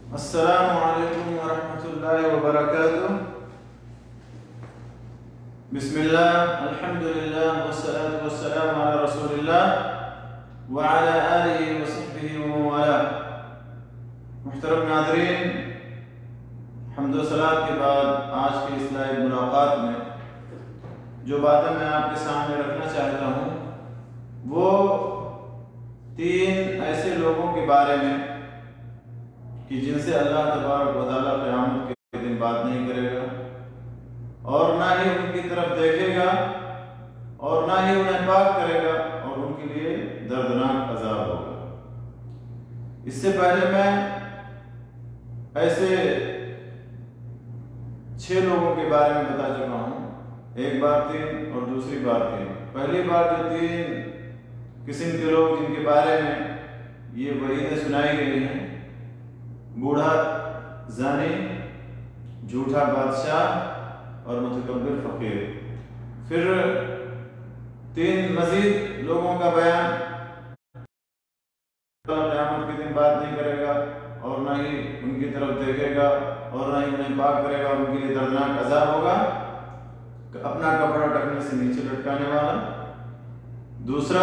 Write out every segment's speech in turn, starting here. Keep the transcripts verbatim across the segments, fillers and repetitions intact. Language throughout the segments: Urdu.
السلام علیکم ورحمۃ اللہ وبرکاتہ۔ بسم اللہ، الحمد للہ، والصلاة والسلام علی رسول اللہ وعلی آلہ وصحبہ ومن والاه۔ محترم ناظرین، حمد و صلوات کے بعد آج کی اس لائیو ملاقات میں جو باتیں میں آپ کے سامنے رکھنا چاہتا ہوں وہ تین ایسے لوگوں کے بارے میں کہ جن سے اللہ تبارک و تعالیٰ قیامت کے دن بات نہیں کرے گا اور نہ ہی ان کی طرف دیکھے گا اور نہ ہی انہیں پاک کرے گا اور ان کے لیے دردناک عذاب ہوگا۔ اس سے پہلے میں ایسے چھ لوگوں کے بارے میں بتا چکا ہوں، ایک بار تین اور دوسری بار تین۔ پہلی بار جو تین قسم کے لوگ جن کے بارے میں یہ وعیدیں سنائی گئی ہیں، بوڑھا زانی، جھوٹا بادشاہ اور متکبر فقیر۔ پھر تین مزید لوگوں کا بیان، قیامت کے دن بات نہیں کرے گا اور نہ ہی ان کی طرف دیکھے گا اور نہ ہی انہیں پاک کرے گا اور ان کے لیے دردناک عذاب ہوگا، اپنا کپڑا ٹکنے سے نیچے لٹکانے والا۔ دوسرا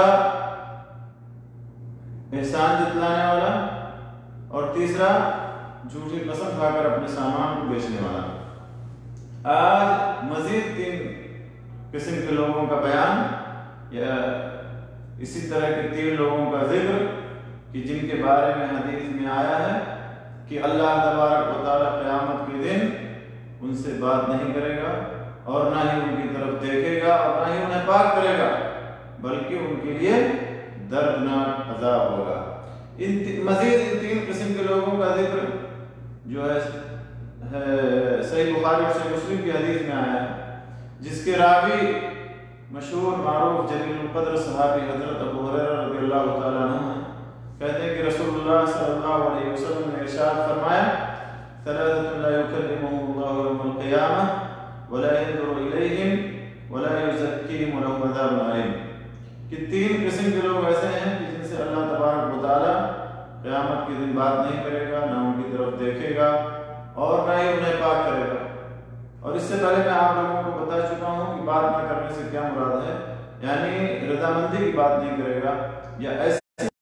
احسان جتلانے والا، اور تیسرا جھوٹی قسم کھا کر اپنے سامان کو بیچنے والا۔ آج مزید تین قسم کے لوگوں کا بیان یا اسی طرح کے تین لوگوں کا ذکر کہ جن کے بارے میں حدیث میں آیا ہے کہ اللہ تبارک و تعالیٰ قیامت کے دن ان سے بات نہیں کرے گا اور نہ ہی ان کی طرف دیکھے گا اور نہ ہی انہیں پاک کرے گا بلکہ ان کے لیے دردناک عذاب ہوگا۔ ان مزید ان تین قسم کے لوگوں کا ذکر جو ہے صحیح بخاری اور صحیح مسلم کی حدیث میں آیا ہے، جس کے راوی مشہور معروف جلیل القدر صحابی حضرت ابو ہریرہ رضی اللہ تعالیٰ عنہ ہیں۔ کہتے ہیں کہ رسول اللہ صلی اللہ علیہ وسلم نے ارشاد فرمایا، ثلاثة لا يكلمهم الله يوم القيامة ولا ينظر إليهم ولا يزكيهم ولهم عذاب أليم۔ کہ تین قسم کے لوگ ایسے ہیں کہ جن سے اللہ تبارک و تعالیٰ قیامت کے دن بات نہیں کرے گا، نہ ان کی طرف دیکھے گا اور نہ ہی انہیں پاک کرے گا۔ اور اس سے پہلے میں آپ لوگوں کو بتا چکا ہوں کہ بات نہ کرنے سے کیا مراد ہے، یعنی رضامندی کی بات نہیں کرے گا یا ایسے۔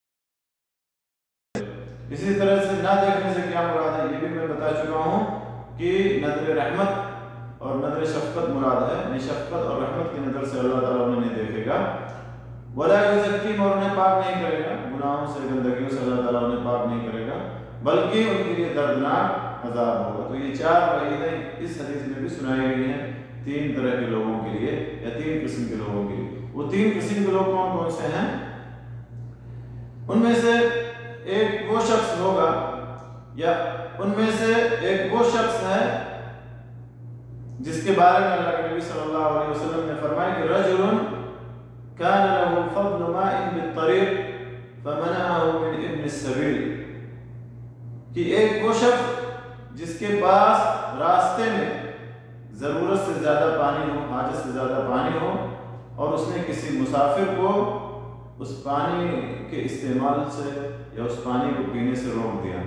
اسی طرح سے نہ دیکھنے سے کیا مراد ہے یہ بھی میں بتا چکا ہوں کہ نظر رحمت اور نظر شفقت مراد ہے، یعنی شفقت اور رحمت کی نظر سے اللہ تعالیٰ انہیں نہیں دیکھے گا۔ ولا یزکیہم، اور انہیں پاک نہیں کرے گا، گناہوں سے گندگیوں سے اللہ تعالیٰ انہیں پاک نہیں کرے گا بلکہ ان کے لیے دردناک عذاب ہوگا۔ تو یہ چار وعیدیں اس حدیث میں بھی سنائی گئی ہیں تین طرح کے لوگوں کے لیے یا تین قسم کے لوگوں کے لیے۔ وہ تین قسم کے لوگ کون کون سے ہیں؟ ان میں سے ایک وہ شخص ہوگا یا ان میں سے ایک وہ شخص ہے جس کے بارے میں اللہ کے نبی صلی اللہ علیہ وسلم نے فرمایا کہ رجل كان له فضل ماء بالطريق فمنعه من ابن السبيل، کہ ایک وہ شخص جس کے پاس راستے میں ضرورت سے زیادہ پانی ہو، حاجت سے زیادہ پانی ہو، اور اس نے کسی مسافر کو اس پانی کے استعمال سے یا اس پانی کو پینے سے روک دیا۔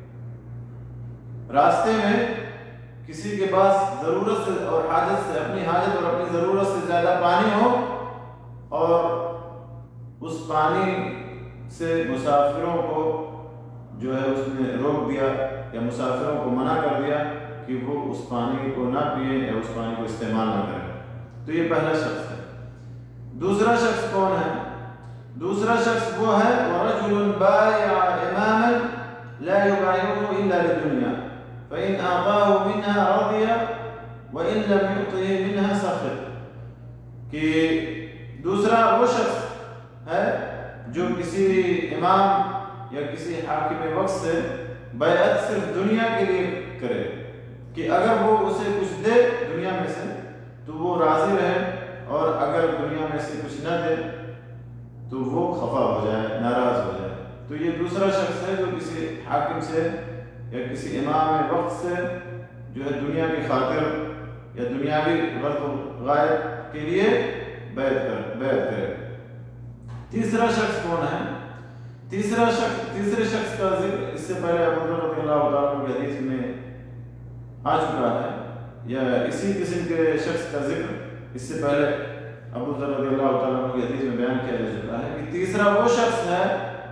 راستے میں کسی کے پاس ضرورت سے اور حاجت سے اپنی حاجت اور اپنی ضرورت سے زیادہ پانی ہو اور اس پانی سے مسافروں کو جو ہے اس نے روک دیا یا مسافروں کو منع کر دیا کہ وہ اس پانی کو نہ پئیں یا اس پانی کو استعمال نہ کریں۔ تو یہ پہلا شخص ہے۔ دوسرا شخص کون ہے؟ دوسرا شخص وہ ہے وَرَجُلٌ بَائِعَ إِمَامًا لَا يُبَايِعُهُ إِلَّا لِلدُّنْيَا فَإِنْ أَعْطَاهُ مِنْهَا رَضِيَ وَإِنْ لَمْ يُعْطِهِ مِنْهَا سَخِطَ۔ کہ دوسرا وہ شخص ہے جو کسی امام یا کسی حاکم وقت سے بیعت صرف دنیا کے لیے کرے کہ اگر وہ اسے کچھ دے دنیا میں سے تو وہ راضی رہے اور اگر دنیا میں سے کچھ نہ دے تو وہ خفا ہو جائے، ناراض ہو جائے۔ تو یہ دوسرا شخص ہے جو کسی حاکم سے یا کسی امام وقت سے جو ہے دنیا کی خاطر یا دنیاوی غرض و غائب کے لیے بیعت کر بیعت کرے۔ تیسرا شخص کون ہے؟ تیسرا شخص تیسرے شخص کا ذکر اس سے پہلے ابو ذر رضی اللہ تعالیٰ عنہ کی حدیث میں آ چکا ہے، یا اسی قسم کے شخص کا ذکر اس سے پہلے ابو ذر رضی اللہ تعالیٰ عنہ کی حدیث میں بیان کیا جا چکا ہے کہ تیسرا وہ شخص ہے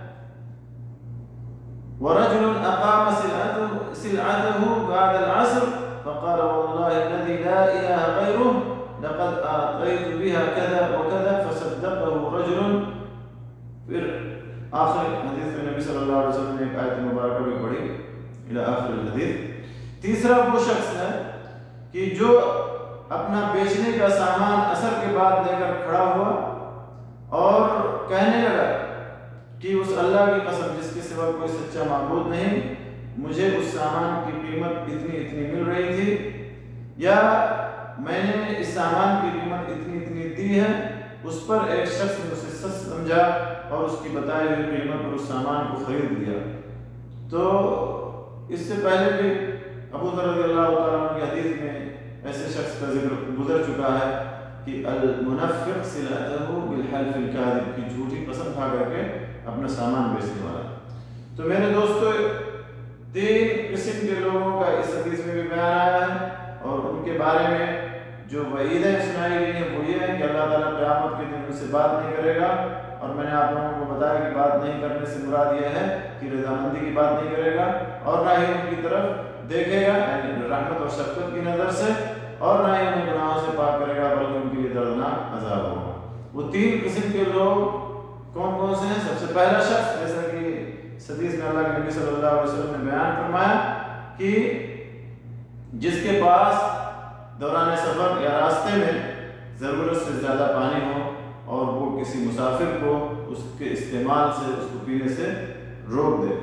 وَرَجُلٌ أَقَامَ سِلْعَتَهُ سِلْعَتَهُ بَعْدَ الْعَصْرِ فَقَالَ وَاللَّهِ الَّذِي لَا إِلَهَ غَيْرُهُ لقد أعطيت بها كذا وكذا فصدقه رجل. پھر آخر حدیث میں نبی صلی اللہ علیہ وسلم نے ایک آیت مبارکہ بھی پڑھی الى آخر الحدیث. تیسرا وہ شخص ہے کہ جو اپنا بیچنے کا سامان اثر کے بعد لے کر کھڑا ہوا اور کہنے لگا کہ اس اللہ کی قسم جس کے سوا کوئی سچا معبود نہیں، مجھے اس سامان کی قیمت اتنی اتنی مل رہی تھی، یا میں نے اس سامان کی قیمت اتنی اتنی دی ہے. اس پر ایک شخص نے اسے سچ سمجھا اور اس کی بتائی ہوئی قیمت پر اس سامان کو خرید لیا. تو اس سے پہلے بھی ابو ذر رضی اللہ تعالیٰ عنہ کی حدیث میں ایسے شخص کا ذکر گزر چکا ہے کہ المنفق سلعته بالحلف الكاذب، کی جھوٹی قسم کھا کر کے اپنا سامان بیچنے والا. تو میرے دوستو، تین قسم کے لوگوں کا اس حدیث میں بھی بیان آیا ہے، اور ان کے بارے میں جو وعیدیں سنائی گئی ہیں وہ یہ ہے کہ اللہ تعالیٰ قیامت کے دن ان سے بات نہیں کرے گا. اور میں نے آپ لوگوں کو بتایا کہ بات نہیں کرنے سے مراد یہ ہے کہ رضامندی کی بات نہیں کرے گا، اور نہ ہی ان کی طرف دیکھے گا یعنی رحمت اور شفقت کی نظر سے، اور نہ ہی انہیں گناہوں سے پاک کرے گا بلکہ ان کے لیے دردناک عذاب ہوگا. وہ تین قسم کے لوگ کون کون سے ہیں؟ سب سے پہلا شخص، جیسا کہ حدیث میں اللہ کے نبی صلی اللہ علیہ وسلم نے بیان فرمایا کہ جس کے پاس دوران سفر یا راستے میں ضرورت سے زیادہ پانی ہو اور وہ کسی مسافر کو اس کے استعمال سے، اس کو پینے سے روک دے.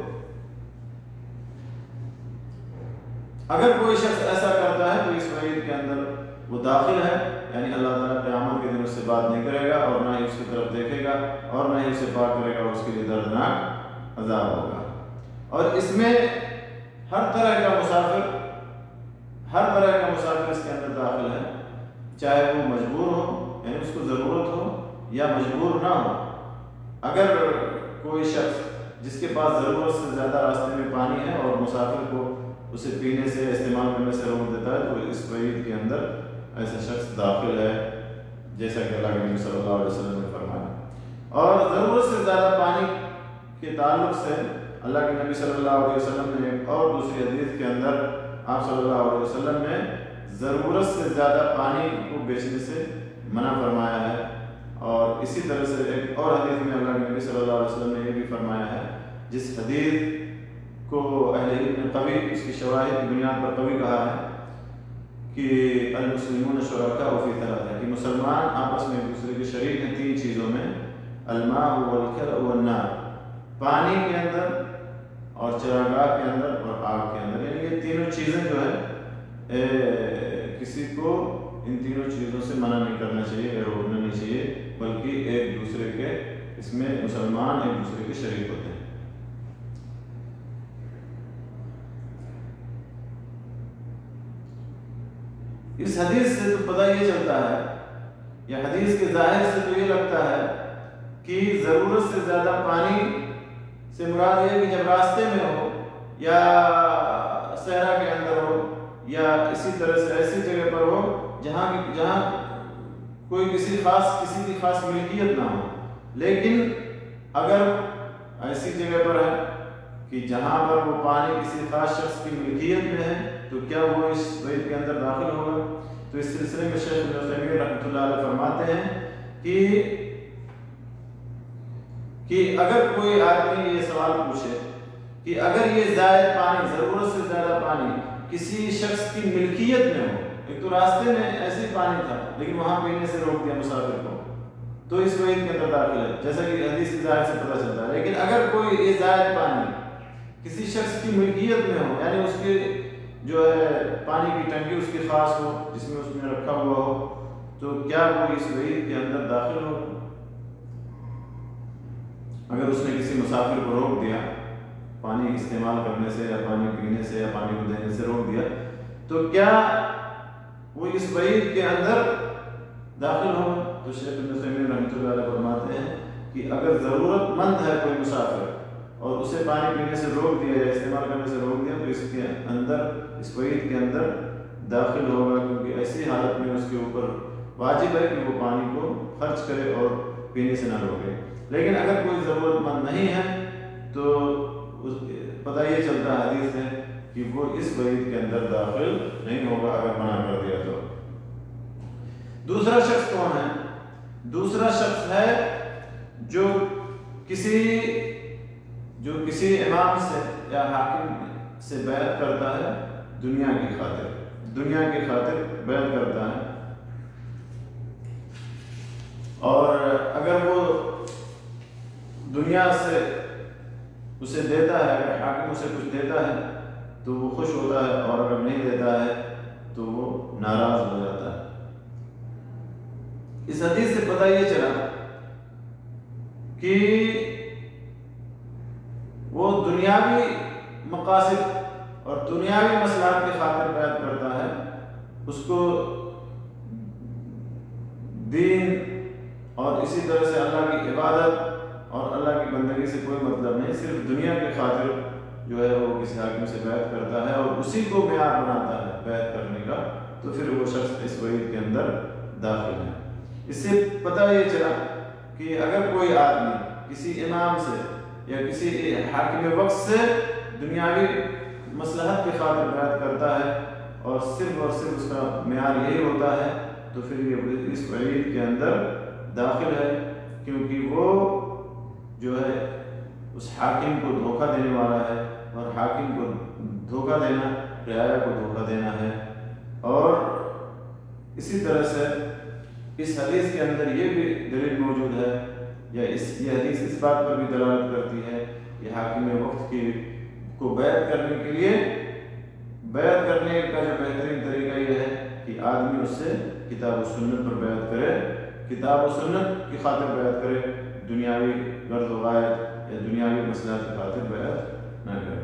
اگر کوئی شخص ایسا کرتا ہے تو اس وعید کے اندر وہ داخل ہے، یعنی اللہ تعالیٰ قیامت کے دن اس سے بات نہیں کرے گا اور نہ ہی اس کی طرف دیکھے گا اور نہ ہی اسے پاک کرے گا، اور اس کے لیے دردناک عذاب ہوگا. اور اس میں ہر طرح کا مسافر ہر طرح کا مسافر اس کے اندر داخل ہے، چاہے وہ مجبور ہو یعنی اس کو ضرورت ہو یا مجبور نہ ہو. اگر کوئی شخص جس کے پاس ضرورت سے زیادہ راستے میں پانی ہے اور مسافر کو اسے پینے سے استعمال کرنے سے روک دیتا ہے تو اس وعید کے اندر ایسا شخص داخل ہے، جیسا کہ اللہ کے نبی صلی اللہ علیہ وسلم نے فرمایا. اور ضرورت سے زیادہ پانی کے تعلق سے اللہ کے نبی صلی اللہ علیہ وسلم نے ایک اور دوسری حدیث کے اندر آپ صلی اللہ علیہ وسلم نے ضرورت سے زیادہ پانی کو بیچنے سے منع فرمایا ہے. اور اسی طرح سے ایک اور حدیث میں اللہ کے نبی صلی اللہ علیہ وسلم نے یہ بھی فرمایا ہے، جس حدیث کو اہل علم نے قوی، اس کی شواہد کی بنیاد پر قوی کہا ہے کہ المسلمون شرکاء فی ثلاث، کہ مسلمان آپس میں ایک دوسرے کے شریک ہیں تین چیزوں میں، الماء والکر والنار، پانی کے اندر اور چراگاہ کے اندر اور آگ کے اندر. یعنی یہ تینوں چیزیں جو ہے کسی کو ان تینوں چیزوں سے منع نہیں کرنا چاہیے، روکنا نہیں چاہیے، بلکہ ایک دوسرے کے اس میں مسلمان ایک دوسرے کے شریک ہوتے ہیں. اس حدیث سے تو پتہ یہ چلتا ہے، یا حدیث کے ظاہر سے تو یہ لگتا ہے کہ ضرورت سے زیادہ پانی سے مراد یہ کہ جب راستے میں ہو یا صحرا کے اندر ہو یا اسی طرح سے ایسی جگہ پر ہو جہاں جہاں کوئی کسی خاص کسی کی خاص ملکیت نہ ہو. لیکن اگر ایسی جگہ پر ہے کہ جہاں پر وہ پانی کسی خاص شخص کی ملکیت میں ہے تو کیا وہ اس وعید کے اندر داخل ہوگا؟ تو اس سلسلے میں شیخ ابن عثیمین رحمۃ اللہ علیہ فرماتے ہیں کہ کہ اگر کوئی آدمی یہ سوال پوچھے کہ اگر یہ زائد پانی، ضرورت سے زیادہ پانی کسی شخص کی ملکیت میں ہو، ایک تو راستے میں ایسے پانی تھا لیکن وہاں پینے سے روک دیا مسافر کو، تو اس وعید کے اندر داخل ہے، جیسا کہ حدیث کی ظاہر سے پتہ چلتا ہے. لیکن اگر کوئی یہ زائد پانی کسی شخص کی ملکیت میں ہو، یعنی اس کے جو ہے پانی کی ٹنکی اس کی خاص ہو جس میں اس نے رکھا ہوا ہو، تو کیا وہ اس وعید کے اندر داخل ہو؟ اگر اس نے کسی مسافر کو روک دیا پانی استعمال کرنے سے یا پانی پینے سے یا پانی کو دینے سے روک دیا، تو کیا وہ اس وعید کے اندر داخل ہوگا؟ تو شیخ ابن عثیمین رحمۃ اللہ علیہ فرماتے ہیں کہ اگر ضرورت مند ہے کوئی مسافر پانی پینے سے روک دیا یا استعمال کرنے سے روک دیا تو اس کے اندر اس وعید کے اندر داخل ہوگا، کیونکہ ایسی حالت میں اس کے اوپر واجب ہے کہ وہ پانی کو خرچ کرے اور پینے سے نہ روکے۔ لیکن اگر کوئی ضرورت مند نہیں ہے تو پتہ یہ چلتا ہے حدیث ہے کہ وہ اس وعید کے اندر داخل نہیں ہوگا اگر منع کر دیا تو۔ دوسرا شخص کون ہے؟ دوسرا شخص ہے جو کسی جو کسی امام سے یا حاکم سے بیعت کرتا ہے دنیا کی خاطر، دنیا کی خاطر بیعت کرتا ہے، اور اگر وہ دنیا سے اسے دیتا ہے، اگر حاکم اسے کچھ دیتا ہے تو وہ خوش ہوتا ہے، اور اگر نہیں دیتا ہے تو وہ ناراض ہو جاتا ہے۔ اس حدیث سے پتہ یہ چلا کہ وہ دنیاوی مقاصد اور دنیاوی مصلحت کی خاطر بیعت کرتا ہے، اس کو دین اور اسی طرح سے اللہ کی عبادت اور اللہ کی بندگی سے کوئی مطلب نہیں، صرف دنیا کی خاطر جو ہے وہ کسی حاکم سے بیعت کرتا ہے اور اسی کو معیار بناتا ہے بیعت کرنے کا، تو پھر وہ شخص اس وعید کے اندر داخل ہے۔ اس سے پتہ یہ چلا کہ اگر کوئی آدمی کسی امام سے یا کسی حاکم وقت سے دنیاوی مصلحت کی خاطر بیعت کرتا ہے اور صرف اور صرف اس کا معیار یہی ہوتا ہے تو پھر یہ اس وعید کے اندر داخل ہے، کیونکہ وہ جو ہے اس حاکم کو دھوکہ دینے والا ہے، اور حاکم کو دھوکہ دینا رعایا کو دھوکہ دینا ہے۔ اور اسی طرح سے اس حدیث کے اندر یہ بھی دلیل موجود ہے، یا اس یہ حدیث اس بات پر بھی دلالت کرتی ہے کہ حاکم وقت کی کو بیعت کرنے کے لیے بیعت کرنے کا جو بہترین طریقہ یہ ہے کہ آدمی اس سے کتاب و سنت پر بیعت کرے، کتاب و سنت کی خاطر بیعت کرے، دنیاوی غرض و غایت یا دنیاوی مصلحت کی خاطر بیعت نہ کرے۔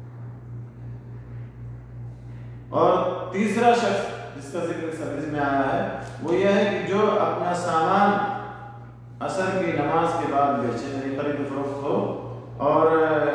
اور تیسرا شخص جس کا ذکر اس حدیث میں آیا ہے وہ یہ ہے کہ جو اپنا سامان عصر کی نماز کے بعد بیچے، یعنی خرید و فروخت ہو اور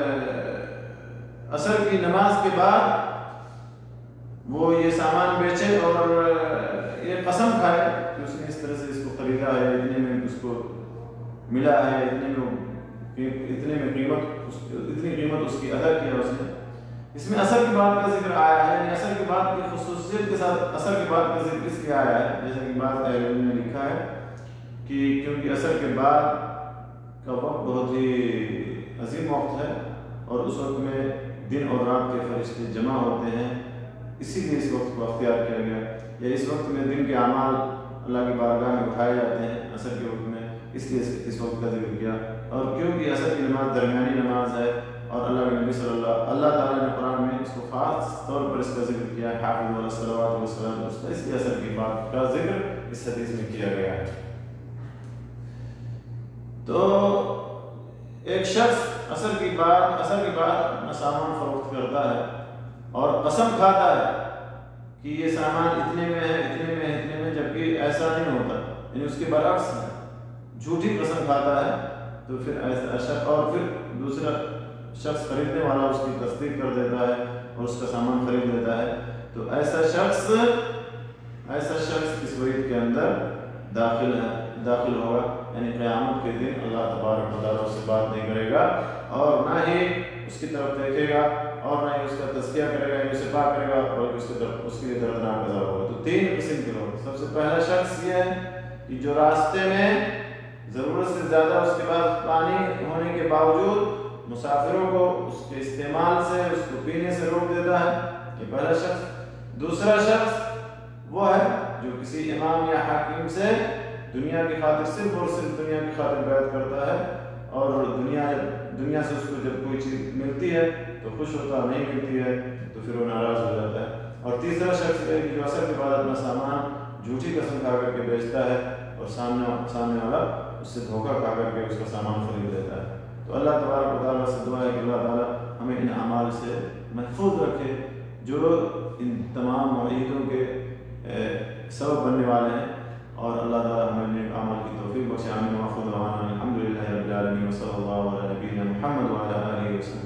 عصر کی نماز کے بعد وہ یہ سامان بیچے اور یہ قسم کھائے کہ اس نے اس طرح سے اس کو خریدا ہے، اتنے میں اس کو ملا ہے، اتنے میں اتنے میں قیمت اتنی قیمت اس کی ادا کیا اس نے۔ اس میں عصر کی بات کا ذکر آیا ہے، یعنی عصر کی بات کی خصوصیت کے ساتھ عصر کی بات کا ذکر اس لیے آیا ہے، جیسا کہ بعض اہل علم نے لکھا ہے کہ کیونکہ عصر کے بعد کا وقت بہت ہی عظیم وقت ہے اور اس وقت میں دن اور رات کے فرشتے جمع ہوتے ہیں، اسی لیے اس وقت کو اختیار کیا گیا، یا اس وقت میں دن کے اعمال اللہ کی بارگاہ میں اٹھائے جاتے ہیں عصر کے وقت میں، اس لیے اس وقت کا ذکر کیا۔ اور کیونکہ عصر کی نماز درمیانی نماز ہے اور اللہ کے نبی صلی اللہ اللہ تعالیٰ نے قرآن میں اس کو خاص طور پر اس کا ذکر کیا ہے، حافظوا علی الصلوات والصلاۃ الوسطیٰ، اس لیے عصر کی بات کا ذکر اس حدیث میں کیا گیا ہے۔ تو ایک شخص عصر کی بعد عصر کے بعد اپنا سامان فروخت کرتا ہے اور قسم کھاتا ہے کہ یہ سامان اتنے میں ہے اتنے میں ہے اتنے میں، جبکہ ایسا نہیں ہوتا، یعنی اس کے برعکس ہے، جھوٹی قسم کھاتا ہے، تو پھر ایسا شخص اور پھر دوسرا شخص خریدنے والا اس کی تصدیق کر دیتا ہے اور اس کا سامان خرید لیتا ہے، تو ایسا شخص ایسا شخص اس وعید کے اندر داخل ہے داخل ہوگا، یعنی قیامت کے دن اللہ تبارک و تعالیٰ اس سے بات نہیں کرے گا اور نہ ہی اس کی طرف دیکھے گا اور نہ ہی اس کا تزکیہ کرے گا، اسے پاک کرے گا، بلکہ اس کی طرف اس کے لیے دردناک عذاب ہوگا۔ تو تین قسم کے لوگ، سب سے پہلا شخص یہ ہے کہ جو راستے میں ضرورت سے زیادہ اس کے پاس پانی ہونے کے باوجود مسافروں کو اس کے استعمال سے اس کو پینے سے روک دیتا ہے، یہ پہلا شخص۔ دوسرا شخص وہ ہے جو کسی امام یا حاکم سے دنیا کی خاطر صرف اور صرف دنیا کی خاطر بیعت کرتا ہے اور دنیا دنیا سے اس کو جب کوئی چیز ملتی ہے تو خوش ہوتا، نہیں ملتی ہے تو پھر وہ ناراض ہو جاتا ہے۔ اور تیسرا شخص ہے جو عصر کے بعد اپنا سامان جھوٹی قسم کھا کر کے بیچتا ہے اور سامنے سامنے والا اس سے دھوکہ کھا کر کے اس کا سامان خرید لیتا ہے۔ تو اللہ تبارک و تعالیٰ سے دعا ہے کہ اللہ تعالیٰ ہمیں ان اعمال سے محفوظ رکھے جو ان تمام وعیدوں کے سبب بننے والے ہیں، اور اللہ تعالیٰ ہمیں نیک اعمال کی توفیق بخشے۔ آمین۔ وآخر دعوانا الحمد للہ رب العالمین، وصلی اللہ علی نبینا محمد وعلی آلہ وسلم۔